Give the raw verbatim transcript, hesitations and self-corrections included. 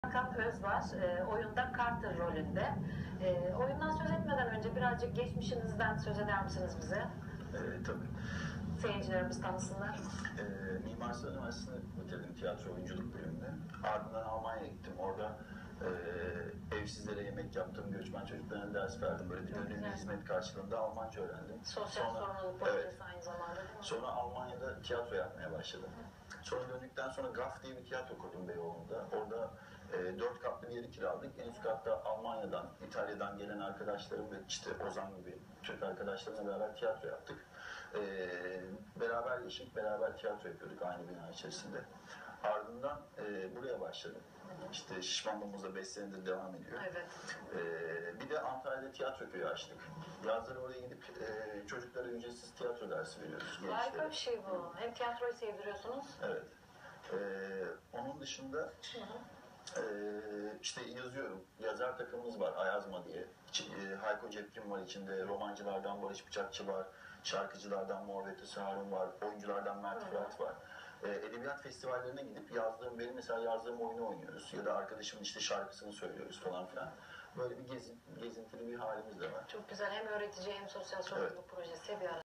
Hakan Öz var. E, oyunda Carter rolünde. E, oyundan söz etmeden önce birazcık geçmişinizden söz eder misiniz bize? E, tabii. Seyircilerimiz tanısınlar. E, Mimar Sinan Üniversitesi'ni bitirdim tiyatro oyunculuk bölümünde. Ardından Almanya'ya gittim. Orada e, evsizlere yemek yaptım, göçmen çocuklarına ders verdim. Böyle bir gönüllü hizmet karşılığında Almanca öğrendim. Sosyal sonra, sorumluluk projesi evet, aynı zamanda değil mi? Sonra Almanya'da tiyatro yapmaya başladım. Sonra döndükten sonra Graf diye bir tiyatro kurdum Beyoğlu'nda. Orada e, dört katlı bir yeri kiraladık. En üst katta Almanya'dan, İtalya'dan gelen arkadaşlarım ve işte Ozan gibi Türk arkadaşlarımla beraber tiyatro yaptık. E, beraber yaşayıp beraber tiyatro yapıyorduk aynı bina içerisinde. Ardından e, buraya başladım. İşte Şişmanlığımızda beş senedir devam ediyor. Evet. Ee, bir de Antalya'da tiyatro köyü açtık. Yazları oraya gidip e, çocuklara ücretsiz tiyatro dersi veriyoruz. Harika bir şey bu. Hem tiyatroyu sevdiriyorsunuz. Evet. Ee, onun dışında e, işte yazıyorum. Yazar takımımız var Ayazma diye. E, Hayko Cepkin var içinde. Romancılardan Barış Bıçakçı var. Şarkıcılardan Mor ve Ötesi Harun var. Oyunculardan Mert Fırat var. E, edebiyat festivallerine gidip yazdığım, benim mesela yazdığım oyunu oynuyoruz. Ya da arkadaşımın işte şarkısını söylüyoruz falan filan. Böyle bir gezi, gezintili bir halimiz de var. Çok güzel. Hem öğretici hem sosyal sorumluluk Evet. projesi bir arada.